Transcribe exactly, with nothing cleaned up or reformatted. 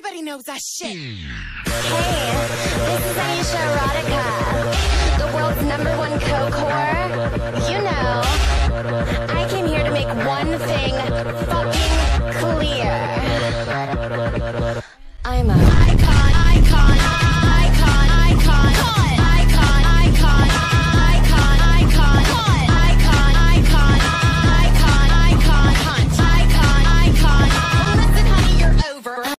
Everybody knows that shit. Hey, this is Aisha Erotica, the world's number one coke whore. You know, I came here to make one thing fucking